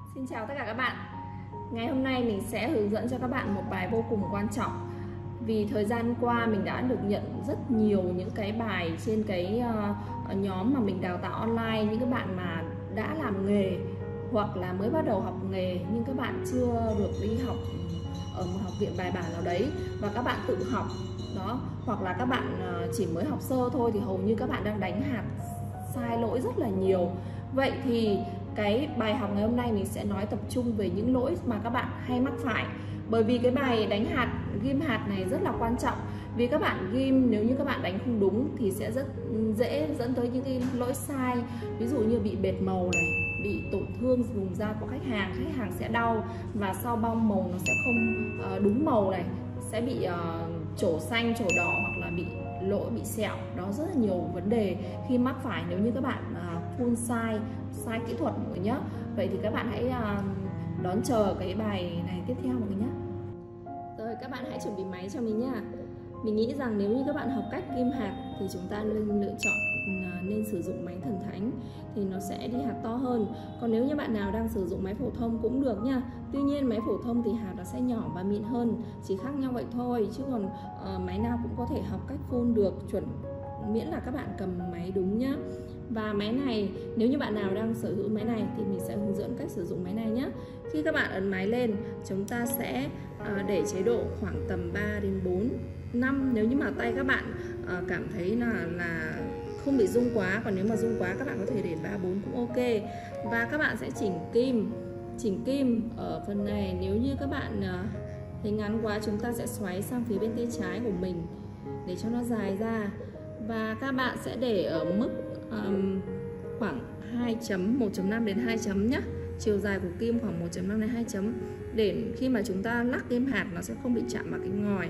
Xin chào tất cả các bạn. Ngày hôm nay mình sẽ hướng dẫn cho các bạn một bài vô cùng quan trọng. Vì thời gian qua mình đã được nhận rất nhiều những cái bài trên cái nhóm mà mình đào tạo online. Những các bạn mà đã làm nghề hoặc là mới bắt đầu học nghề nhưng các bạn chưa được đi học ở một học viện bài bản nào đấy và các bạn tự học đó, hoặc là các bạn chỉ mới học sơ thôi thì hầu như các bạn đang đánh hạt sai lỗi rất là nhiều. Vậy thì cái bài học ngày hôm nay mình sẽ nói tập trung về những lỗi mà các bạn hay mắc phải. Bởi vì cái bài đánh hạt, ghim hạt này rất là quan trọng. Vì các bạn ghim, nếu như các bạn đánh không đúng thì sẽ rất dễ dẫn tới những cái lỗi sai. Ví dụ như bị bệt màu này, bị tổn thương vùng da của khách hàng sẽ đau, và sau bong màu nó sẽ không đúng màu này, sẽ bị trổ xanh, trổ đỏ, hoặc là bị lỗi, bị sẹo. Đó, rất là nhiều vấn đề khi mắc phải nếu như các bạn phun sai kỹ thuật mọi người nhé. Vậy thì các bạn hãy đón chờ cái bài này tiếp theo mọi người nhé. Rồi, các bạn hãy chuẩn bị máy cho mình nhá. Mình nghĩ rằng nếu như các bạn học cách ghim hạt thì chúng ta nên lựa chọn nên sử dụng máy thần thánh thì nó sẽ đi hạt to hơn. Còn nếu như bạn nào đang sử dụng máy phổ thông cũng được nha. Tuy nhiên máy phổ thông thì hạt nó sẽ nhỏ và mịn hơn, chỉ khác nhau vậy thôi, chứ còn máy nào cũng có thể học cách phun được chuẩn, miễn là các bạn cầm máy đúng nhá. Và máy này, nếu như bạn nào đang sở hữu máy này thì mình sẽ hướng dẫn cách sử dụng máy này nhé. Khi các bạn ấn máy lên, chúng ta sẽ để chế độ khoảng tầm 3 đến 4, 5 nếu như mà tay các bạn cảm thấy là không bị rung quá. Còn nếu mà rung quá các bạn có thể để 3, 4 cũng ok. Và các bạn sẽ chỉnh kim ở phần này. Nếu như các bạn thấy ngắn quá, chúng ta sẽ xoáy sang phía bên tay trái của mình để cho nó dài ra. Và các bạn sẽ để ở mức khoảng 2 chấm, 1.5 đến 2 chấm nhé. Chiều dài của kim khoảng 1.5 đến 2 chấm, để khi mà chúng ta lắc kim hạt nó sẽ không bị chạm vào cái ngòi.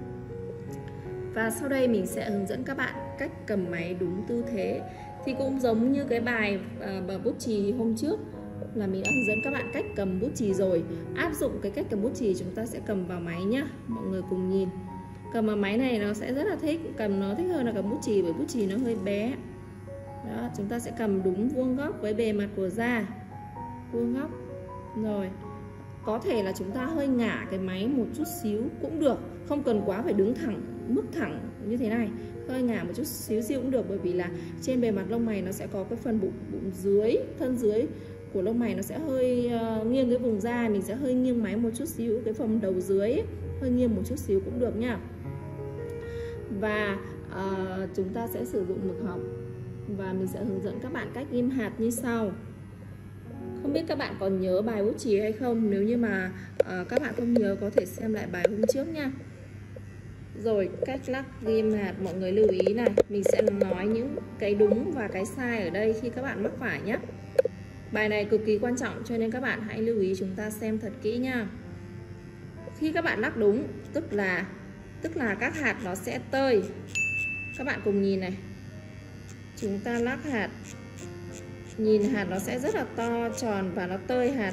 Và sau đây mình sẽ hướng dẫn các bạn cách cầm máy đúng tư thế. Thì cũng giống như cái bài bút chì hôm trước là mình đã hướng dẫn các bạn cách cầm bút chì rồi. Áp dụng cái cách cầm bút chì, chúng ta sẽ cầm vào máy nhá. Mọi người cùng nhìn. Cầm vào máy này nó sẽ rất là thích, cầm nó thích hơn là cầm bút chì, bởi bút chì nó hơi bé. Đó, chúng ta sẽ cầm đúng vuông góc với bề mặt của da, vuông góc. Rồi, có thể là chúng ta hơi ngả cái máy một chút xíu cũng được, không cần quá phải đứng thẳng, mức thẳng như thế này. Hơi ngả một chút xíu cũng được, bởi vì là trên bề mặt lông mày nó sẽ có cái phần bụng dưới, thân dưới của lông mày nó sẽ hơi nghiêng cái vùng da, mình sẽ hơi nghiêng máy một chút xíu, cái phần đầu dưới ấy, hơi nghiêng một chút xíu cũng được nha. Và chúng ta sẽ sử dụng mực hồng và mình sẽ hướng dẫn các bạn cách ghim hạt như sau. Không biết các bạn còn nhớ bài bút chì hay không? Nếu như mà các bạn không nhớ có thể xem lại bài hôm trước nha. Rồi, cách lắc ghim hạt mọi người lưu ý này, mình sẽ nói những cái đúng và cái sai ở đây khi các bạn mắc phải nhé. Bài này cực kỳ quan trọng cho nên các bạn hãy lưu ý chúng ta xem thật kỹ nha. Khi các bạn lắc đúng, tức là các hạt nó sẽ tơi. Các bạn cùng nhìn này. Chúng ta lắc hạt, nhìn hạt nó sẽ rất là to, tròn và nó tơi hạt.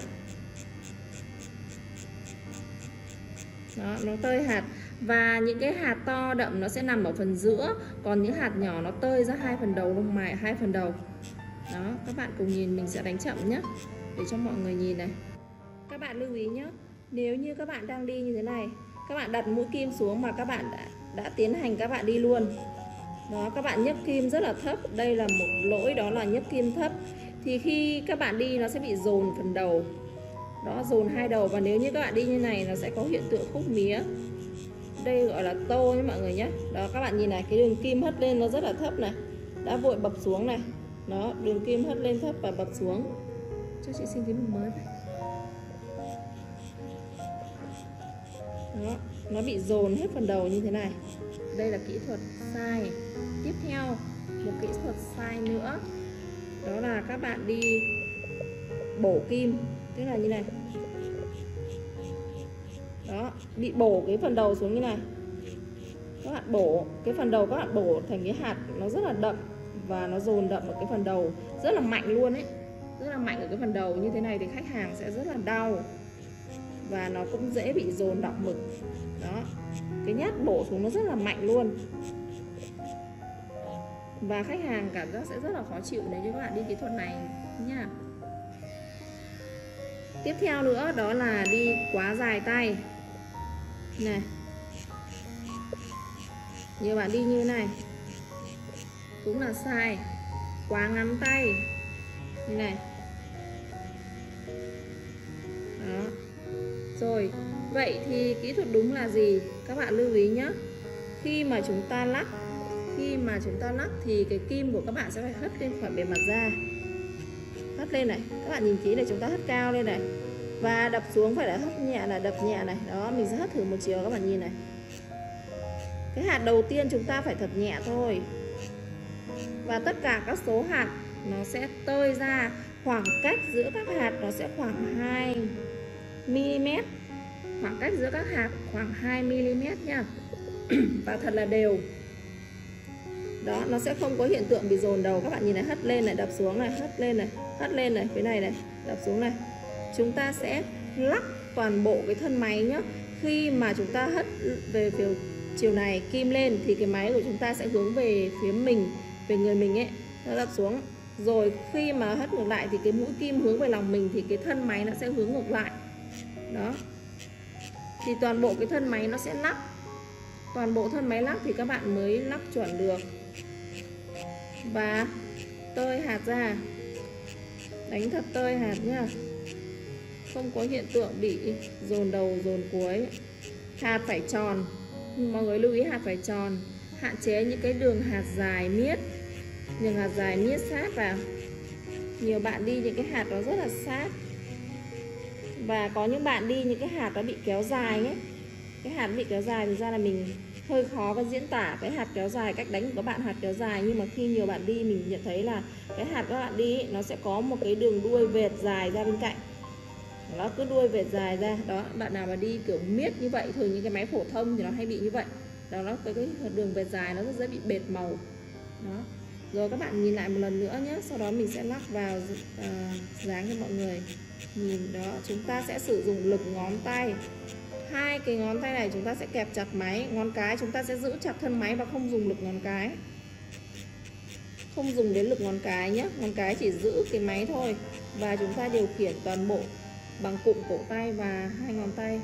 Đó, nó tơi hạt. Và những cái hạt to đậm nó sẽ nằm ở phần giữa, còn những hạt nhỏ nó tơi ra hai phần đầu lông mày, hai phần đầu. Đó, các bạn cùng nhìn, mình sẽ đánh chậm nhé để cho mọi người nhìn này. Các bạn lưu ý nhé, nếu như các bạn đang đi như thế này, các bạn đặt mũi kim xuống mà các bạn đã tiến hành các bạn đi luôn. Đó, các bạn nhấp kim rất là thấp. Đây là một lỗi, đó là nhấp kim thấp. Thì khi các bạn đi nó sẽ bị dồn phần đầu. Đó, dồn hai đầu. Và nếu như các bạn đi như này nó sẽ có hiện tượng khúc mía. Đây gọi là tô nhé mọi người nhé. Đó, các bạn nhìn này, cái đường kim hất lên nó rất là thấp này, đã vội bập xuống này. Đó, đường kim hất lên thấp và bập xuống. Cho chị xin cái mực mới này. Đó, nó bị dồn hết phần đầu như thế này. Đây là kỹ thuật sai. Tiếp theo, một kỹ thuật sai nữa, đó là các bạn đi bổ kim, tức là như này. Đó, bị bổ cái phần đầu xuống như này. Các bạn bổ cái phần đầu, các bạn bổ thành cái hạt nó rất là đậm và nó dồn đậm ở cái phần đầu, rất là mạnh luôn ấy, rất là mạnh ở cái phần đầu như thế này thì khách hàng sẽ rất là đau và nó cũng dễ bị dồn đọng mực. Đó, cái nhát bổ xuống nó rất là mạnh luôn và khách hàng cảm giác sẽ rất là khó chịu nếu như các bạn đi kỹ thuật này nha. Tiếp theo nữa đó là đi quá dài tay này. Nhiều bạn đi như này cũng là sai. Quá ngắn tay như này. Đó. Rồi, vậy thì kỹ thuật đúng là gì? Các bạn lưu ý nhé. Khi mà chúng ta lắc thì cái kim của các bạn sẽ phải hất lên khỏi bề mặt da. Hất lên này, các bạn nhìn kỹ này, chúng ta hất cao lên này. Và đập xuống phải là hất nhẹ này, đập nhẹ này. Đó, mình sẽ hất thử một chiều các bạn nhìn này. Cái hạt đầu tiên chúng ta phải thật nhẹ thôi. Và tất cả các số hạt nó sẽ tơi ra. Khoảng cách giữa các hạt nó sẽ khoảng 2 mm. Khoảng cách giữa các hạt khoảng 2 mm nha. Và thật là đều. Đó, nó sẽ không có hiện tượng bị dồn đầu. Các bạn nhìn này, hất lên này, đập xuống này, hất lên này, hất lên này, cái này này, đập xuống này. Chúng ta sẽ lắc toàn bộ cái thân máy nhé. Khi mà chúng ta hất về phía chiều này, kim lên thì cái máy của chúng ta sẽ hướng về phía mình, về người mình ấy, nó đập xuống. Rồi khi mà hất ngược lại thì cái mũi kim hướng về lòng mình thì cái thân máy nó sẽ hướng ngược lại. Đó. Thì toàn bộ cái thân máy nó sẽ lắc. Toàn bộ thân máy lắc thì các bạn mới lắc chuẩn được. Và tơi hạt ra. Đánh thật tơi hạt nhá. Không có hiện tượng bị dồn đầu dồn cuối. Hạt phải tròn. Mọi người lưu ý hạt phải tròn. Hạn chế những cái đường hạt dài miết. Đường hạt dài miết sát vào. Nhiều bạn đi những cái hạt đó rất là sát. Và có những bạn đi những cái hạt nó bị kéo dài ấy. Cái hạt bị kéo dài thì ra là mình hơi khó có diễn tả cái hạt kéo dài, cách đánh của các bạn hạt kéo dài. Nhưng mà khi nhiều bạn đi mình nhận thấy là cái hạt các bạn đi ấy, nó sẽ có một cái đường đuôi vệt dài ra bên cạnh. Nó cứ đuôi vệt dài ra. Đó, bạn nào mà đi kiểu miết như vậy, thường những cái máy phổ thông thì nó hay bị như vậy. Đó, nó cái đường vệt dài nó rất dễ bị bệt màu. Đó. Rồi các bạn nhìn lại một lần nữa nhé. Sau đó mình sẽ lắc vào dáng cho mọi người nhìn. Đó, chúng ta sẽ sử dụng lực ngón tay. Hai cái ngón tay này chúng ta sẽ kẹp chặt máy. Ngón cái chúng ta sẽ giữ chặt thân máy và không dùng lực ngón cái. Không dùng đến lực ngón cái nhé. Ngón cái chỉ giữ cái máy thôi. Và chúng ta điều khiển toàn bộ bằng cụm cổ tay và hai ngón tay.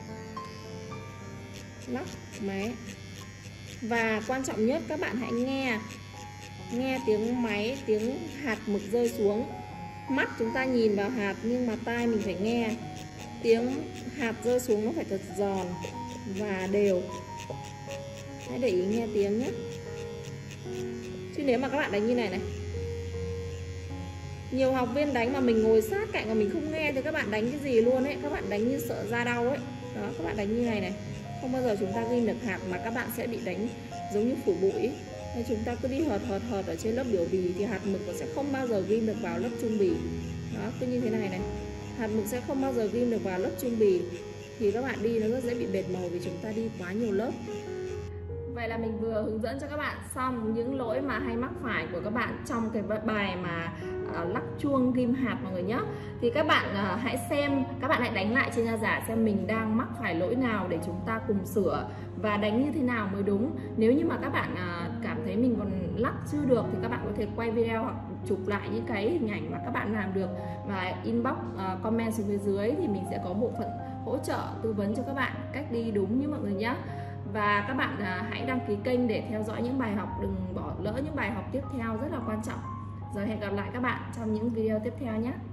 Lắc máy. Và quan trọng nhất các bạn hãy nghe tiếng máy, tiếng hạt mực rơi xuống. Mắt chúng ta nhìn vào hạt nhưng mà tai mình phải nghe. Tiếng hạt rơi xuống nó phải thật giòn và đều. Hãy để ý nghe tiếng nhé. Chứ nếu mà các bạn đánh như này này, nhiều học viên đánh mà mình ngồi sát cạnh và mình không nghe thì các bạn đánh cái gì luôn ấy. Các bạn đánh như sợ ra đau ấy. Đó, các bạn đánh như này này, không bao giờ chúng ta ghim được hạt mà các bạn sẽ bị đánh giống như phủ bụi ấy. Nên chúng ta cứ đi hợt ở trên lớp biểu bì thì hạt mực nó sẽ không bao giờ ghim được vào lớp trung bì. Đó, cứ như thế này này. Hạt mực sẽ không bao giờ ghim được vào lớp trung bì thì các bạn đi nó rất dễ bị bệt màu vì chúng ta đi quá nhiều lớp. Vậy là mình vừa hướng dẫn cho các bạn xong những lỗi mà hay mắc phải của các bạn trong cái bài mà lắc chuông ghim hạt mọi người nhé. Thì các bạn hãy xem, các bạn hãy đánh lại trên da giả xem mình đang mắc phải lỗi nào để chúng ta cùng sửa và đánh như thế nào mới đúng. Nếu như mà các bạn cảm thấy mình còn lắc chưa được thì các bạn có thể quay video hoặc chụp lại những cái hình ảnh mà các bạn làm được và inbox comment xuống phía dưới thì mình sẽ có bộ phận hỗ trợ tư vấn cho các bạn cách đi đúng như mọi người nhé. Và các bạn hãy đăng ký kênh để theo dõi những bài học, đừng bỏ lỡ những bài học tiếp theo rất là quan trọng. Rồi hẹn gặp lại các bạn trong những video tiếp theo nhé.